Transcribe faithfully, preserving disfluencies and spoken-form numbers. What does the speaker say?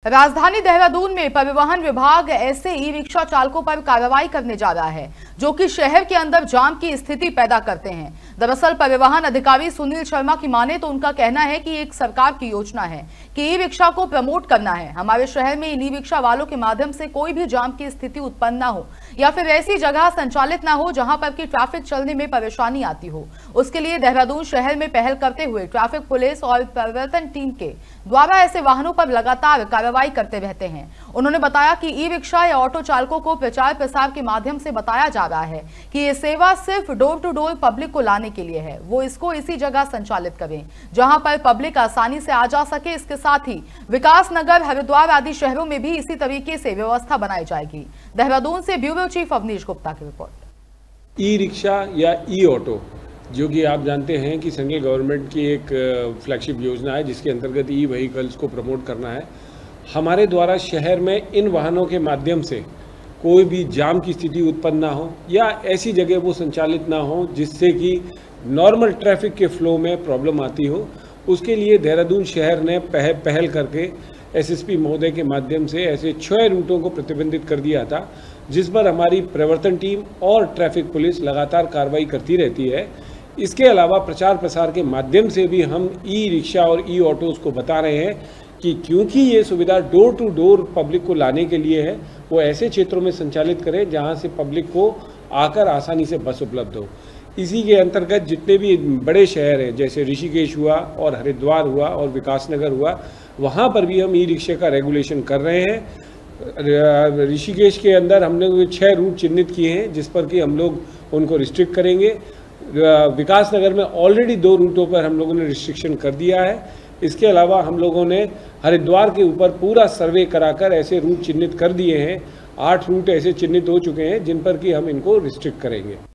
राजधानी देहरादून में परिवहन विभाग ऐसे ई रिक्शा चालकों पर कार्रवाई करने जा रहा है जो कि शहर के अंदर जाम की स्थिति पैदा करते हैं। दरअसल परिवहन अधिकारी सुनील शर्मा की माने तो उनका कहना है कि एक सरकार की योजना है कि ई रिक्शा को प्रमोट करना है। हमारे शहर में इन ई रिक्शा वालों के माध्यम से कोई भी जाम की स्थिति उत्पन्न ना हो या फिर ऐसी जगह संचालित ना हो जहां पर कि ट्रैफिक चलने में परेशानी आती हो। उसके लिए देहरादून शहर में पहल करते हुए ट्रैफिक पुलिस और परिवर्तन टीम के द्वारा ऐसे वाहनों पर लगातार कार्रवाई करते रहते हैं। उन्होंने बताया कि ई रिक्शा या ऑटो चालकों को प्रचार प्रसार के माध्यम से बताया जा रहा है कि ये सेवा सिर्फ डोर टू डोर पब्लिक को लाने के लिए है। वो इसको इसी जगह संचालित करें जहां पर पब्लिक आसानी से आ जा सके। इसके साथ ही विकास नगर, हरिद्वार आदि शहरों में भी इसी तरीके से व्यवस्था बनाई जाएगी। देहरादून से ब्यूरो चीफ अवनीश गुप्ता की रिपोर्ट। ई रिक्शा या ई ऑटो, जो कि आप जानते हैं कि सेंट्रल गवर्नमेंट की एक फ्लैगशिप योजना है जिसके अंतर्गत ई व्हीकल्स को प्रमोट करना है। हमारे द्वारा शहर में इन वाहनों के माध्यम से कोई भी जाम की स्थिति उत्पन्न ना हो या ऐसी जगह वो संचालित ना हो जिससे कि नॉर्मल ट्रैफिक के फ्लो में प्रॉब्लम आती हो। उसके लिए देहरादून शहर ने पह, पहल करके एसएसपी महोदय के माध्यम से ऐसे छह रूटों को प्रतिबंधित कर दिया था, जिस पर हमारी प्रवर्तन टीम और ट्रैफिक पुलिस लगातार कार्रवाई करती रहती है। इसके अलावा प्रचार प्रसार के माध्यम से भी हम ई रिक्शा और ई ऑटोज़ को बता रहे हैं कि क्योंकि ये सुविधा डोर टू डोर पब्लिक को लाने के लिए है, वो ऐसे क्षेत्रों में संचालित करें जहां से पब्लिक को आकर आसानी से बस उपलब्ध हो। इसी के अंतर्गत जितने भी बड़े शहर हैं जैसे ऋषिकेश हुआ और हरिद्वार हुआ और विकास नगर हुआ, वहाँ पर भी हम ई रिक्शे का रेगुलेशन कर रहे हैं। ऋषिकेश के अंदर हमने छः रूट चिन्हित किए हैं जिस पर कि हम लोग उनको रिस्ट्रिक्ट करेंगे। विकास नगर में ऑलरेडी दो रूटों पर हम लोगों ने रिस्ट्रिक्शन कर दिया है। इसके अलावा हम लोगों ने हरिद्वार के ऊपर पूरा सर्वे कराकर ऐसे रूट चिन्हित कर दिए हैं। आठ रूट ऐसे चिन्हित हो चुके हैं जिन पर कि हम इनको रिस्ट्रिक्ट करेंगे।